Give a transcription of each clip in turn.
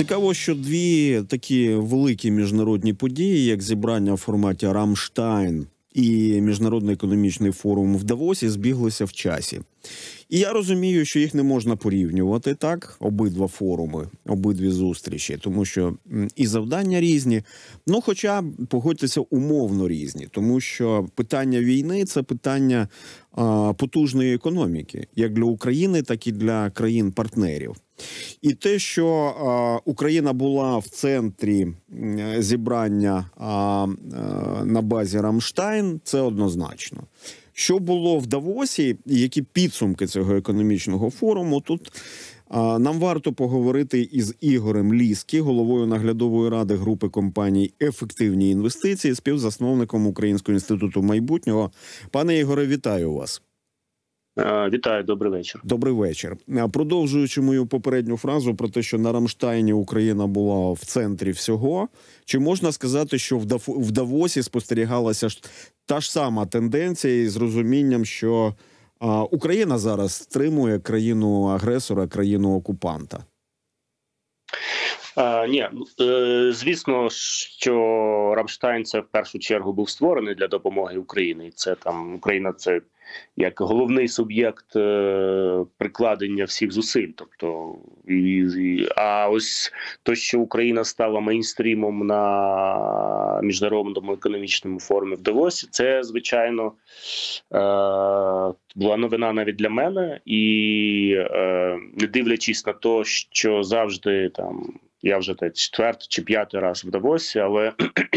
Цікаво, що дві такі великі міжнародні події, як зібрання в форматі «Рамштайн» і Міжнародний економічний форум в Давосі, збіглися в часі. І я розумію, що їх не можна порівнювати, так? Обидва форуми, обидві зустрічі, тому що і завдання різні, ну хоча, погодьтеся, умовно різні, тому що питання війни – це питання потужної економіки, як для України, так і для країн-партнерів. І те, що Україна була в центрі зібрання на базі «Рамштайн», це однозначно. Що було в Давосі, і які підсумки цього економічного форуму, тут нам варто поговорити із Ігорем Ліскі, головою наглядової ради групи компаній «Ефективні інвестиції», співзасновником Українського інституту майбутнього. Пане Ігоре, вітаю вас. Вітаю, добрий вечір. Добрий вечір. Продовжуючи мою попередню фразу про те, що на Рамштайні Україна була в центрі всього, чи можна сказати, що в Давосі спостерігалася та ж сама тенденція із розумінням, що Україна зараз стримує країну-агресора, країну-окупанта? Ні, звісно, що Рамштайн це в першу чергу був створений для допомоги Україні. Це там Україна це як головний суб'єкт прикладення всіх зусиль. Тобто, а ось то, що Україна стала мейнстрімом на Міжнародному економічному форумі в Давосі, це, звичайно, була новина навіть для мене. І не дивлячись на те, що завжди там, я вже четвертий чи п'ятий раз в Давосі, але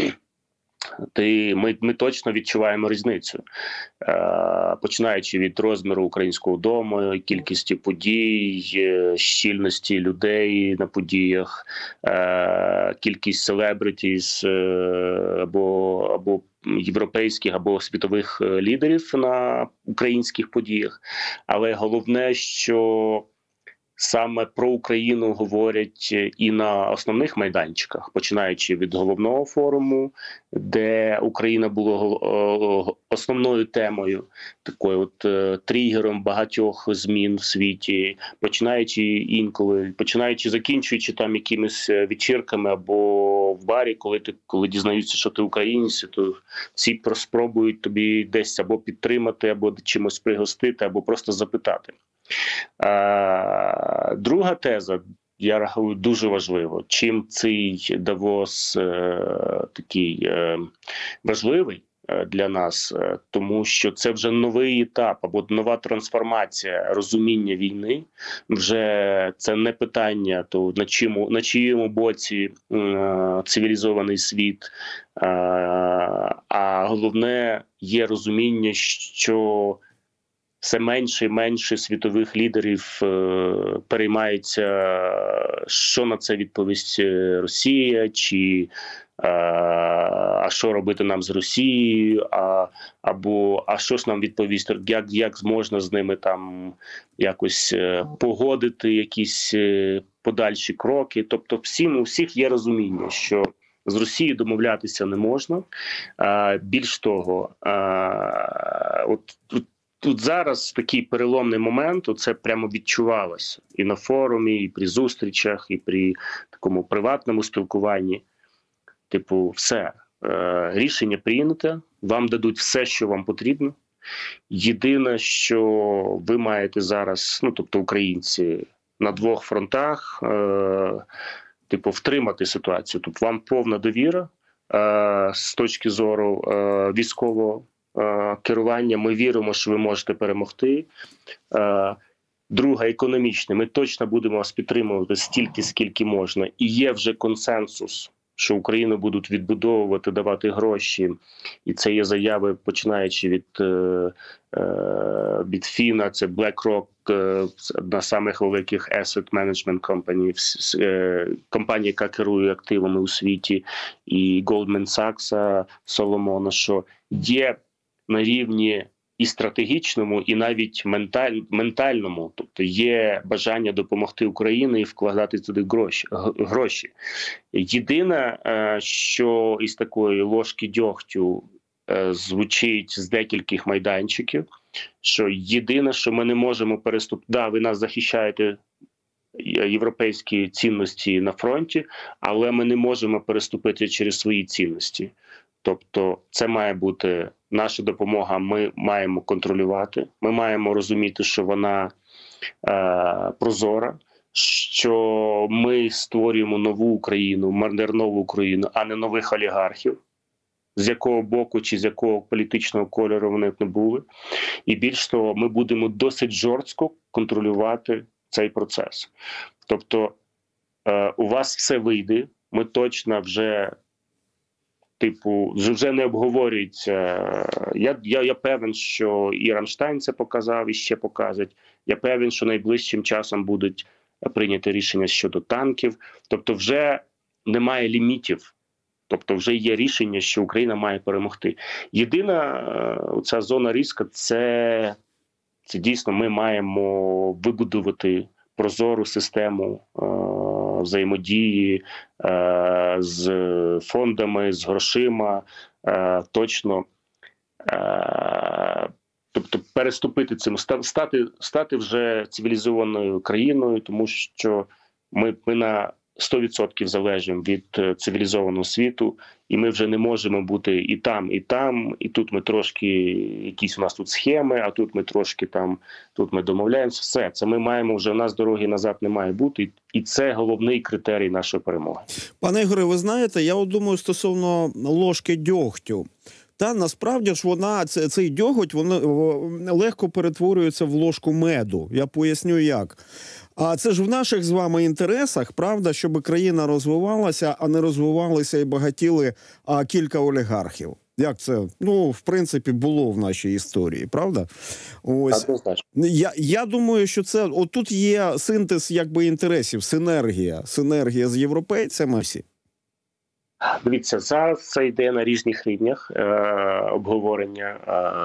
ми точно відчуваємо різницю. Починаючи від розміру українського дому, кількості подій, щільності людей на подіях, кількість селебритіс або європейських або світових лідерів на українських подіях. Але головне, що саме про Україну говорять і на основних майданчиках, починаючи від головного форуму, де Україна була основною темою, такою от тригером багатьох змін в світі, закінчуючи там якимись вечірками або в барі, коли дізнаються, що ти українець, то всі спробують тобі десь або підтримати, або чимось пригостити, або просто запитати. Друга теза, я рахую, дуже важливо. Чим цей Давос такий важливий для нас, тому що це вже новий етап або нова трансформація розуміння війни. Вже це не питання, то на чиєму боці цивілізований світ, а головне є розуміння, що все менше і менше світових лідерів переймається, що на це відповість Росія, чи а що робити нам з Росією, а що ж нам відповість, як можна з ними там якось погодити якісь подальші кроки. Тобто у всіх є розуміння, що з Росією домовлятися не можна. Більш того, Тут зараз такий переломний момент, це прямо відчувалося і на форумі, і при зустрічах, і при такому приватному спілкуванні. Типу, все, рішення прийняте, вам дадуть все, що вам потрібно. Єдине, що ви маєте зараз, тобто українці, на двох фронтах, втримати ситуацію. Тобто вам повна довіра з точки зору військового керування, ми віримо, що ви можете перемогти. Друга, економічна. Ми точно будемо вас підтримувати стільки, скільки можна. І є вже консенсус, що Україну будуть відбудовувати, давати гроші. І це є заяви, починаючи від Фіна, це BlackRock, одна з самих великих asset management company, компанія, яка керує активами у світі, і Goldman Sachs, Соломона, що є на рівні і стратегічному, і навіть ментальному. Тобто є бажання допомогти Україні і вкладати туди гроші. Єдине, що із такої ложки дьогтю звучить з декількох майданчиків, що єдине, що ми не можемо переступити, ви нас захищаєте європейські цінності на фронті, але ми не можемо переступити через свої цінності. Тобто це має бути наша допомога, ми маємо контролювати, ми маємо розуміти, що вона прозора, що ми створюємо нову Україну, модернову Україну, а не нових олігархів, з якого боку чи з якого політичного кольору вони не були. І більш того, ми будемо досить жорстко контролювати цей процес. Тобто у вас все вийде, ми точно вже вже не обговорюється. Я певен, що і Рамштайн це показав, і ще показують. Я певен, що найближчим часом будуть прийняті рішення щодо танків. Тобто вже немає лімітів. Тобто вже є рішення, що Україна має перемогти. Єдина ця зона ризику – це дійсно ми маємо вибудувати прозору систему взаємодії з фондами, з грошима, точно. Тобто переступити цим, стати вже цивілізованою країною, тому що ми на 100% залежимо від цивілізованого світу, і ми вже не можемо бути і там, і тут ми трошки, якісь у нас тут схеми, а тут ми трошки там, тут ми домовляємося. Все, це ми маємо вже, у нас дороги назад не має бути, і це головний критерій нашої перемоги. Пане Ігоре, ви знаєте, я от думаю стосовно ложки дьогтю. Та насправді ж цей дьоготь легко перетворюється в ложку меду. Я поясню як. А це ж в наших з вами інтересах, правда, щоб країна розвивалася, а не розвивалися і багатіли кілька олігархів. Як це, в принципі, було в нашій історії, правда? Ось. Я думаю, що це, отут є синтез інтересів, синергія з європейцями всі. Дивіться, зараз це йде на різних рівнях обговорення.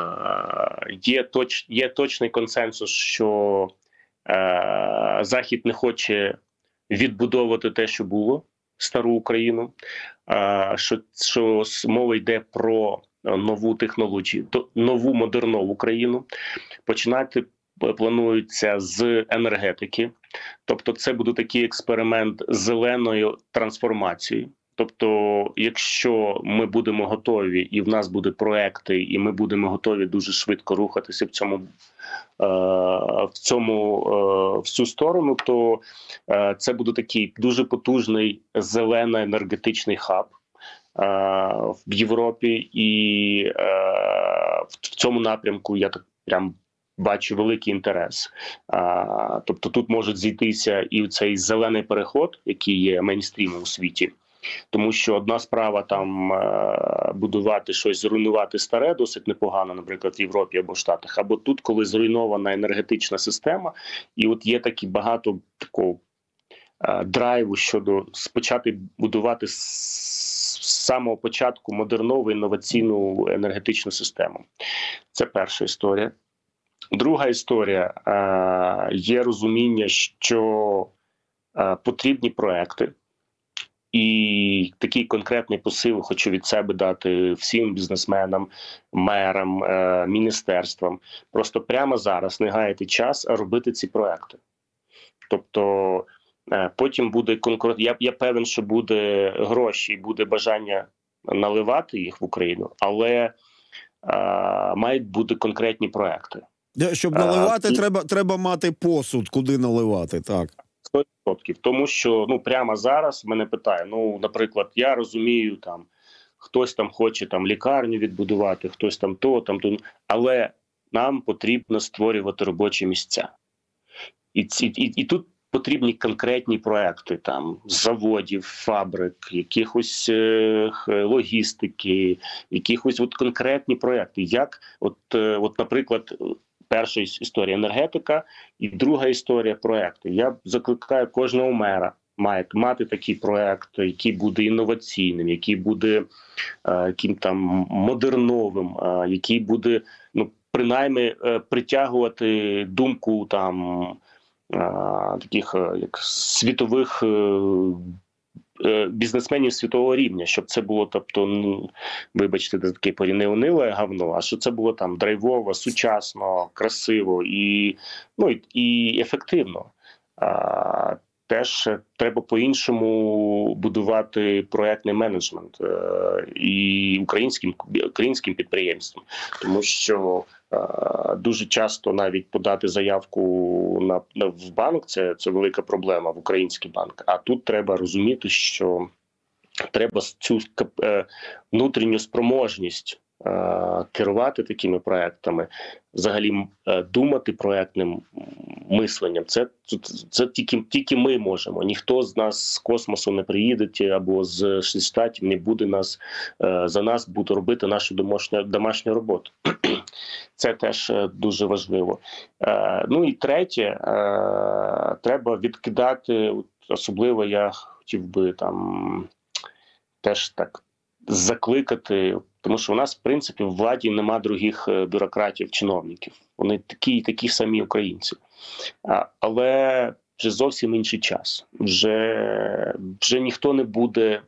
Є точний консенсус, що Захід не хоче відбудовувати те, що було, стару Україну, що мова йде про нову технологію, нову модернову країну. Починати планується з енергетики. Тобто це буде такий експеримент зеленої трансформації. Тобто, якщо ми будемо готові, і в нас будуть проекти, і ми будемо готові дуже швидко рухатися в цю сторону, то це буде такий дуже потужний зелено-енергетичний хаб в Європі, і в цьому напрямку я так прям бачу великий інтерес. Тобто тут можуть зійтися і цей зелений переход, який є мейнстрімом у світі. Тому що одна справа там будувати щось, зруйнувати старе, досить непогано, наприклад, в Європі або в Штатах, або тут, коли зруйнована енергетична система, і от є такі багато такого драйву щодо почати будувати з самого початку модернову інноваційну енергетичну систему. Це перша історія. Друга історія – є розуміння, що потрібні проекти. І такий конкретний посил хочу від себе дати всім бізнесменам, мерам, міністерствам. Просто прямо зараз не гаяти час, а робити ці проекти. Тобто потім буде конкуренція. Я певен, що буде гроші, буде бажання наливати їх в Україну, але мають бути конкретні проекти. Щоб наливати, треба мати посуд, куди наливати, так. 100%. Тому що прямо зараз мене питає, наприклад, я розумію, хтось там хоче лікарню відбудувати, хтось там то, але нам потрібно створювати робочі місця. І тут потрібні конкретні проекти, заводів, фабрик, якихось логістики, якихось конкретні проекти. Як, наприклад, перша історія – енергетика, і друга історія – проекти. Я закликаю кожного мера мати такий проект, який буде інноваційним, який буде модерновим, який буде, принаймні, притягувати думку таких як світових бізнесменів світового рівня, щоб це було, вибачте, таке не униле говно, а щоб це було драйвово, сучасно, красиво і ефективно. Теж треба по-іншому будувати проектний менеджмент і українським підприємствам, тому що дуже часто навіть подати заявку в банк це велика проблема, в український банк. А тут треба розуміти, що треба цю внутрішню спроможність керувати такими проектами, взагалі думати проектним мисленням. Це тільки ми можемо. Ніхто з нас з космосу не приїде або з Штатів не буде за нас буде робити нашу домашню роботу. Це теж дуже важливо. Ну і третє, треба відкидати, особливо я хотів би там теж так закликати, тому що у нас, в принципі, в владі нема других бюрократів, чиновників. Вони такі самі українці. Але вже зовсім інший час. Вже ніхто не буде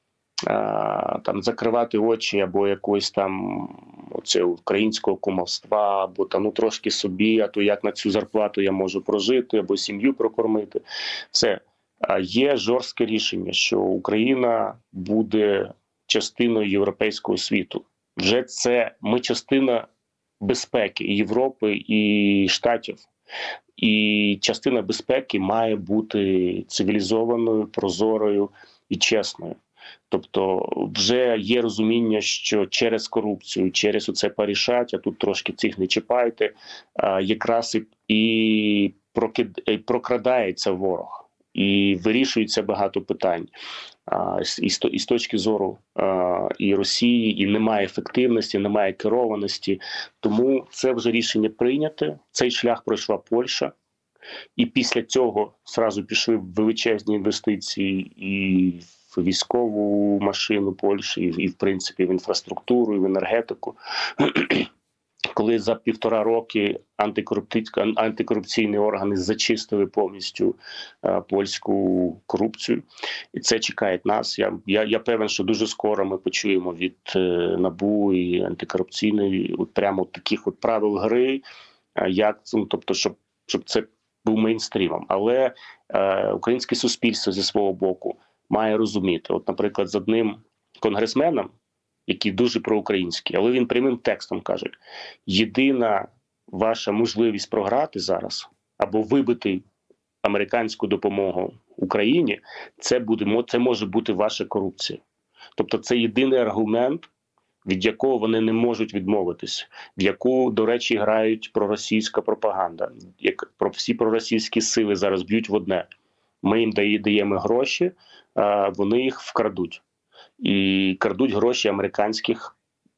там закривати очі або якогось там українського кумовства, або там трошки собі, а то як на цю зарплату я можу прожити, або сім'ю прокормити. Все. Є жорстке рішення, що Україна буде частиною європейського світу. Вже ми частина безпеки і Європи, і Штатів. І частина безпеки має бути цивілізованою, прозорою і чесною. Тобто вже є розуміння, що через корупцію, через оце порішать, а тут трошки цих не чіпайте, якраз і прокрадається ворог. І вирішується багато питань і з точки зору і Росії, і немає ефективності, немає керованості. Тому це вже рішення прийняте. Цей шлях пройшла Польща. І після цього зразу пішли величезні інвестиції і в військову машину Польщі, і в принципі в інфраструктуру, і в енергетику. Коли за 1,5 роки антикорупційні органи зачистили повністю польську корупцію. І це чекає нас. Я певен, що дуже скоро ми почуємо від НАБУ і антикорупційної прямо таких правил гри, тобто, щоб це був мейнстрімом. Але українське суспільство зі свого боку має розуміти. От, наприклад, з одним конгресменом, який дуже проукраїнський, але він прямим текстом каже: єдина ваша можливість програти зараз або вибити американську допомогу Україні, це може бути ваша корупція. Тобто це єдиний аргумент, від якого вони не можуть відмовитись, в яку, до речі, грають проросійська пропаганда. Всі проросійські сили зараз б'ють в одне. Ми їм даємо гроші, вони їх вкрадуть. І крадуть гроші американських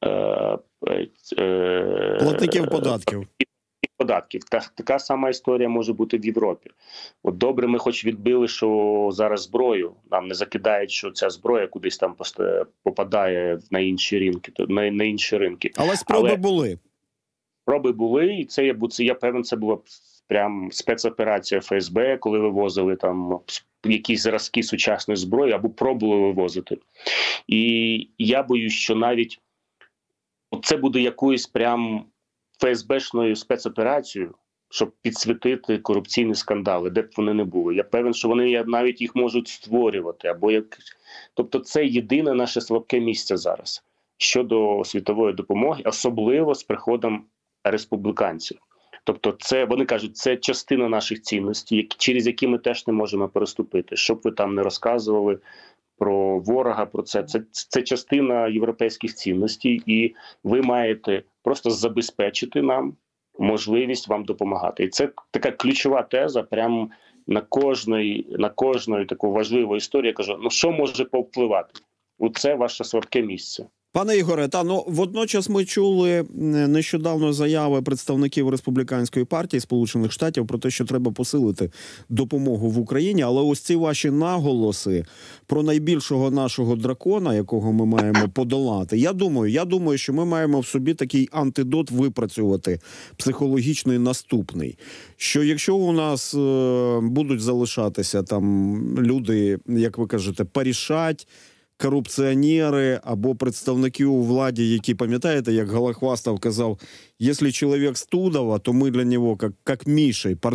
платників податків. Така сама історія може бути в Європі. От добре, ми хоч відбили, що зараз зброю нам не закидають, що ця зброя кудись там попадає на інші ринки. Але спроби були. Спроби були, і я певен, це була прям спецоперація ФСБ, коли вивозили там якісь зразки сучасної зброї або пробували вивозити. І я боюсь, що навіть це буде якоюсь прям ФСБшною спецоперацією, щоб підсвітити корупційні скандали, де б вони не були. Я певен, що вони навіть їх можуть створювати. Тобто це єдине наше слабке місце зараз щодо світової допомоги, особливо з приходом республіканців. Тобто вони кажуть, це частина наших цінностей, через які ми теж не можемо переступити. Щоб ви там не розказували про ворога, про це. Це частина європейських цінностей, і ви маєте просто забезпечити нам можливість вам допомагати. І це така ключова теза, прямо на кожної таку важливу історію. Я кажу, що може повпливати? Оце ваше слабке місце. Пане Ігоре, водночас ми чули нещодавно заяви представників Республіканської партії Сполучених Штатів про те, що треба посилити допомогу в Україні, але ось ці ваші наголоси про найбільшого нашого дракона, якого ми маємо подолати, я думаю, що ми маємо в собі такий антидот випрацювати, психологічний наступний, що якщо у нас будуть залишатися там люди, як ви кажете, порішать, корупціонери або представники у владі, які, пам'ятаєте, як Голохвастов казав, якщо чоловік з Тудова, то ми для нього, як миші,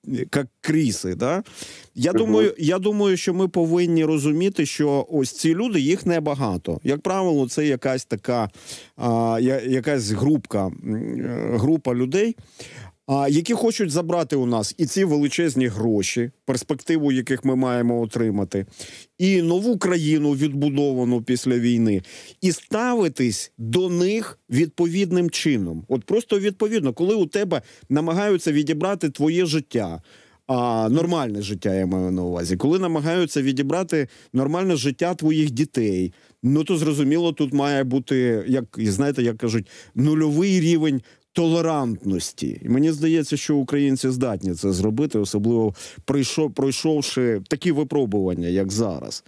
як криси, да? Я думаю, що ми повинні розуміти, що ось ці люди, їх небагато. Як правило, це якась така, якась група людей, які хочуть забрати у нас і ці величезні гроші, перспективу яких ми маємо отримати, і нову країну, відбудовану після війни, і ставитись до них відповідним чином. От просто відповідно, коли у тебе намагаються відібрати твоє життя, нормальне життя, я маю на увазі, коли намагаються відібрати нормальне життя твоїх дітей, ну то зрозуміло, тут має бути, як кажуть, нульовий рівень толерантності. І мені здається, що українці здатні це зробити, особливо пройшовши такі випробування, як зараз.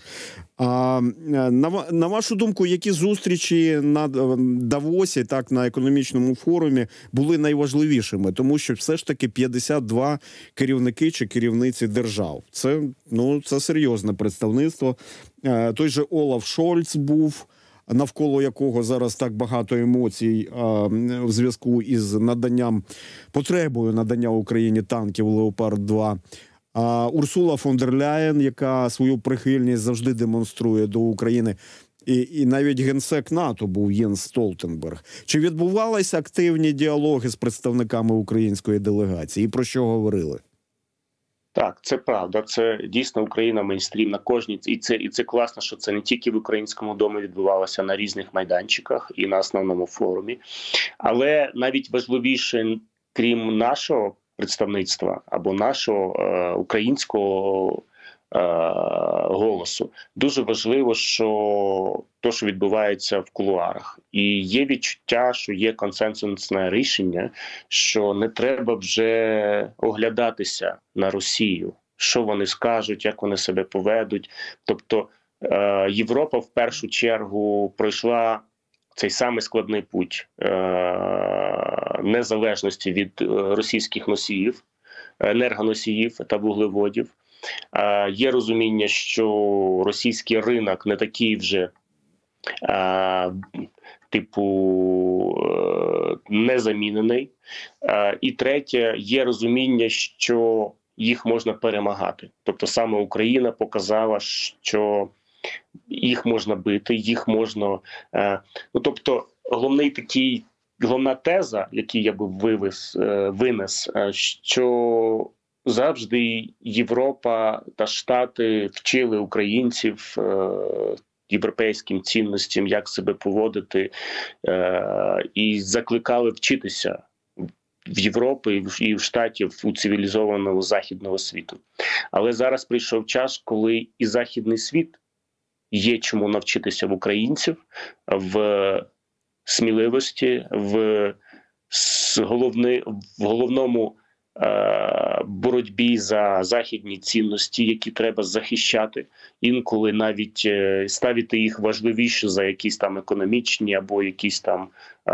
На вашу думку, які зустрічі на Давосі, так, на економічному форумі були найважливішими? Тому що все ж таки 52 керівники чи керівниці держав. Це серйозне представництво. Той же Олаф Шольц був, навколо якого зараз так багато емоцій в зв'язку із потребою надання Україні танків «Леопард-2». Урсула фон дер Ляєн, яка свою прихильність завжди демонструє до України. І навіть генсек НАТО був Єнс Столтенберг. Чи відбувалися активні діалоги з представниками української делегації? І про що говорили? Так, це правда. Це дійсно Україна мейнстрім на кожній. І це класно, що це не тільки в Українському домі відбувалося на різних майданчиках і на основному форумі. Але навіть важливіше, крім нашого представництва або нашого українського голосу, дуже важливо, що відбувається в кулуарах. І є відчуття, що є консенсусне рішення, що не треба вже оглядатися на Росію, що вони скажуть, як вони себе поведуть. Тобто Європа в першу чергу пройшла цей самий складний путь незалежності від російських носіїв, енергоносіїв та вуглеводів. Є розуміння, що російський ринок не такий вже незамінений. І третє, є розуміння, що їх можна перемагати. Тобто саме Україна показала, що їх можна бити, їх можна... Тобто головна теза, яку я би винес, що завжди Європа та Штати вчили українців європейським цінностям, як себе поводити, і закликали вчитися в Європі і в Штатів у цивілізованого західного світу. Але зараз прийшов час, коли і західний світ є чому навчитися в українців, в сміливості, в головному боротьбі за західні цінності, які треба захищати, інколи навіть ставити їх важливіше за якісь там економічні або якісь там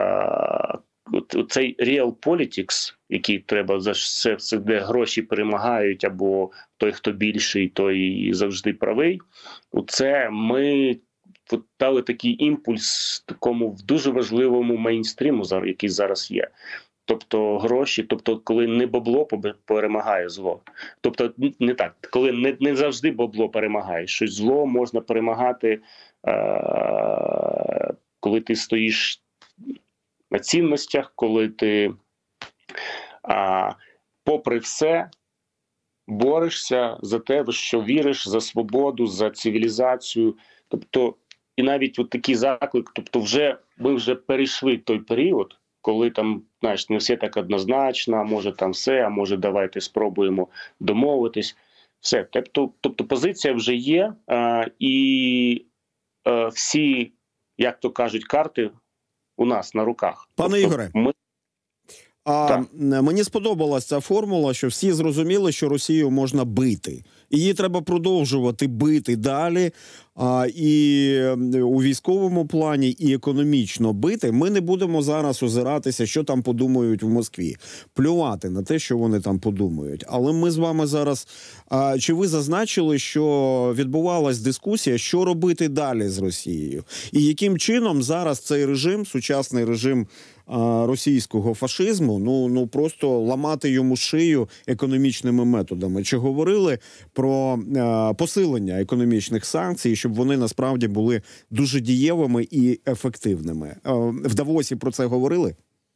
цей real politics, який треба за все, де гроші перемагають, або той, хто більший, той завжди правий. Оце ми дали такий імпульс такому дуже важливому мейнстріму, який зараз є. Тобто гроші, коли не бабло перемагає зло. Тобто не так, коли не завжди бабло перемагає. Щось зло можна перемагати, коли ти стоїш на цінностях, коли ти попри все борешся за те, в що віриш, за свободу, за цивілізацію. Тобто, і навіть от такий заклик, ми вже перейшли той період, коли там, знаєш, не все так однозначно, а може там все, а може давайте спробуємо домовитись. Все. Тобто позиція вже є, і всі, як то кажуть, карти у нас на руках. Пане Ігоре, мені сподобалася ця формула, що всі зрозуміли, що Росію можна бити. І її треба продовжувати бити далі, і у військовому плані, і економічно бити. Ми не будемо зараз озиратися, що там подумають в Москві. Плювати на те, що вони там подумають. Але ми з вами зараз... Чи ви зазначили, що відбувалась дискусія, що робити далі з Росією? І яким чином зараз цей режим, сучасний режим російського фашизму, ну просто ламати йому шию економічними методами. Чи говорили про посилення економічних санкцій, щоб вони насправді були дуже дієвими і ефективними? В Давосі про це говорили?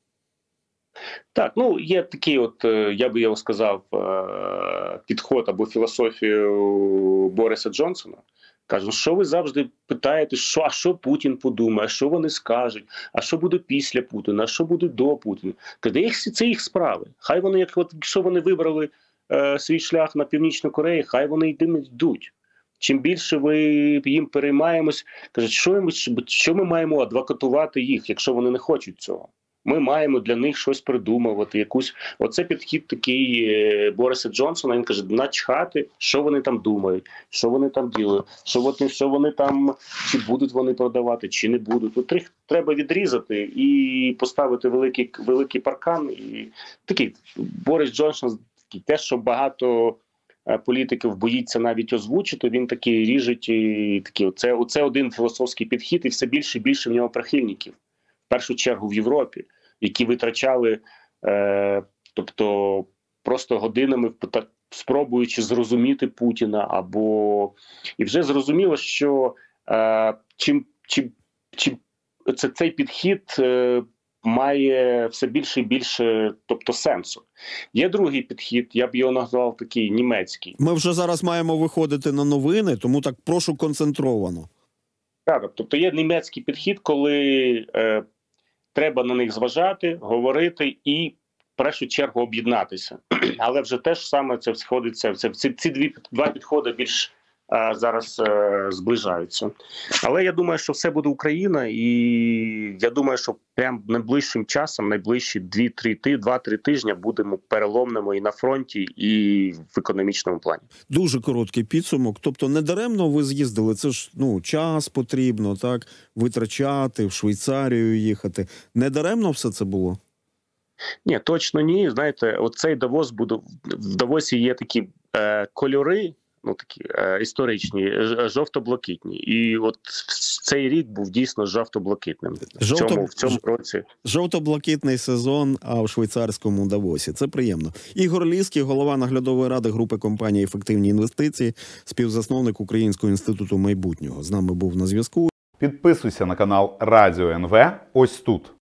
Так, ну є такий, от я би його сказав, підход або філософію Бориса Джонсона. Кажуть, що ви завжди питаєте, а що Путін подумає, що вони скажуть, а що буде після Путіна, а що буде до Путіна. Кажуть, це їх справи. Хай вони, якщо вони вибрали свій шлях на Північну Корею, хай вони йдуть. Чим більше ви їм переймаємось, кажуть, що ми маємо адвокатувати їх, якщо вони не хочуть цього. Ми маємо для них щось придумувати, якусь. Оце підхід такий Бориса Джонсона. Він каже, начхати, що вони там думають, що вони там ділають, що вони там, чи будуть вони продавати, чи не будуть. От їх треба відрізати і поставити великий паркан. І такий Борис Джонсон, те, що багато політиків боїться навіть озвучити, він такий ріжить. І такий, оце один філософський підхід, і все більше і більше в нього прихильників. В першу чергу в Європі, які витрачали, тобто просто годинами спробуючи зрозуміти Путіна, або і вже зрозуміло, що чим цей підхід має все більше і більше, тобто, сенсу. Є другий підхід, я б його назвав такий німецький. Ми вже зараз маємо виходити на новини, тому так прошу концентровано. Так, тобто є німецький підхід, коли треба на них зважати, говорити і, в першу чергу, об'єднатися. Але вже теж саме це сходиться, ці два підходи більш зараз зближаються. Але я думаю, що все буде Україна, і я думаю, що прямо найближчим часом, найближчі 2-3 тижні будемо переломними і на фронті, і в економічному плані. Дуже короткий підсумок. Тобто недаремно ви з'їздили, це ж час потрібно, так, витрачати, в Швейцарію їхати. Недаремно все це було? Ні, точно ні. Знаєте, оцей Давос буде, в Давосі є такі кольори, такі історичні, жовто-блакитні. І от цей рік був дійсно жовто-блакитним. В цьому році. Жовто-блакитний сезон, а в швейцарському Давосі. Це приємно. Ігор Ліський, голова наглядової ради групи компанії «Ефективні інвестиції», співзасновник Українського інституту майбутнього. З нами був на зв'язку. Підписуйся на канал Радіо НВ ось тут.